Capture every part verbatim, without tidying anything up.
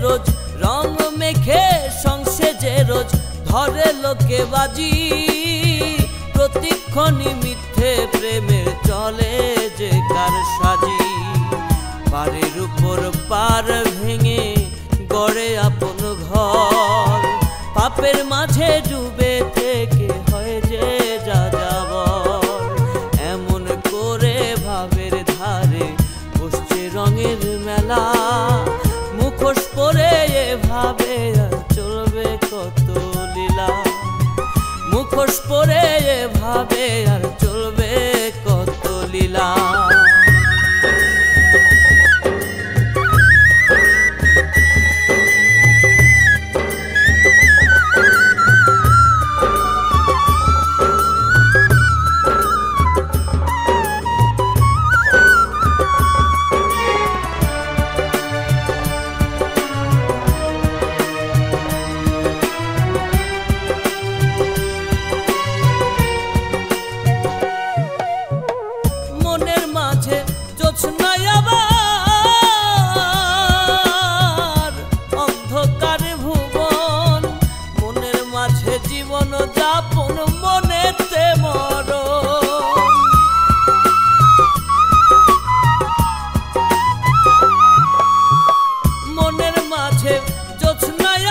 রোজ রং মেখে সংসেজে রোজ ধরে লোকে বাজি প্রতিক্ষণই মিথ্যে প্রেমের চলে যে কার সাজি পারের উপর পার ভেঙে গড়ে আপন ঘর পাপের মাঝে ডুবে থেকে হয় যে যা যাবার এমন করে ভাবের ধারে বসছে রঙের মেলা মুখোশ পরে এভাবে আর চলবে কত লীলা মুখোশ পরে এভাবে আর চলবে কত লীলা জীবন যাপন মনেতে মরণ মনের মাঝে জ্যোৎস্নায়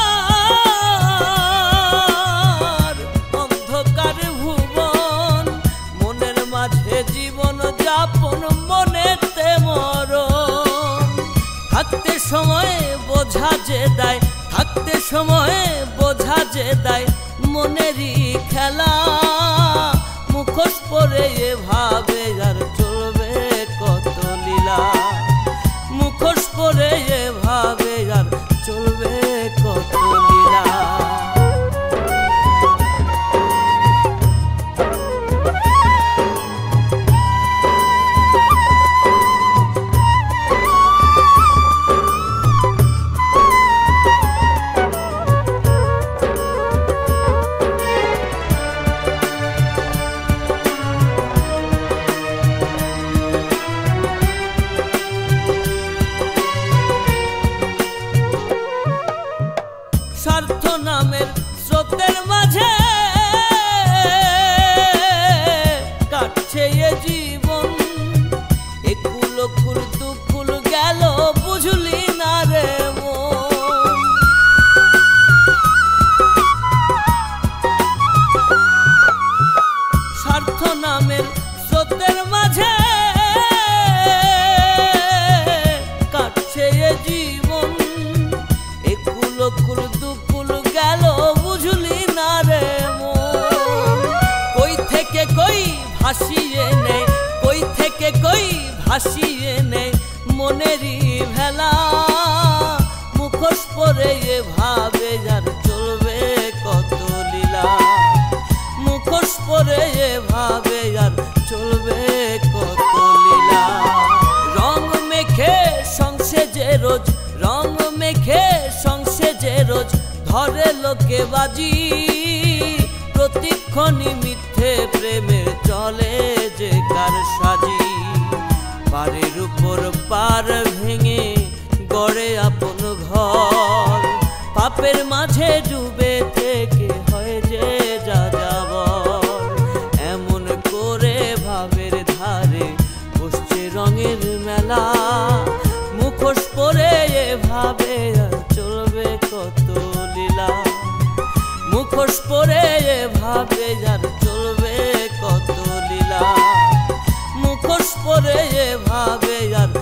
আবার অন্ধকার ভুবন মনের মাঝে জীবন যাপন মনেতে মরণ থাকতে সময়ে বোঝা যে দায় থাকতে সময়ে বোঝা যে দায় মনেরই খেলা মুখোশ পরে এভাবে আর চলবে কত লীলা মুখোশ পরে এভাবে আর চলবে কত লীলা স্বার্থ নামের স্রোতের মাঝে কাটছে এ জীবন একুল কুল দুকুল গেল বুঝলি না রে মন স্বার্থ নামের স্রোতের মাঝে কাটছে এ জীবন একুল কুল দুকুল গেল বুঝলি না রে মন কই থেকে কই ভাসিয়ে নেই কই থেকে কই ভাসিয়ে নেই মনেরই ভেলা মুখোশ পরে এভাবে আর চলবে কত লীলা মুখোশ পরে এভাবে আর চলবে কত লীলা রং মেখে সংসেজে রোজ রং মেখে সংসেজে রোজ ধরে লোকে বাজি প্রতিক্ষণই মিথ্যে প্রেমের চলে যে কার সাজি পারের উপর পার ভেঙে গড়ে আপন ঘর পাপের মাঝে ডুবে থেকে হয় যে যা যাবার এমন করে ভাবের ধারে বসছে রঙের মেলা মুখোশ পরে এভাবে আর চলবে কত লীলা মুখোশ পরে এভাবে আর চলবে কত লীলা মুখোশ পরে এভাবে আর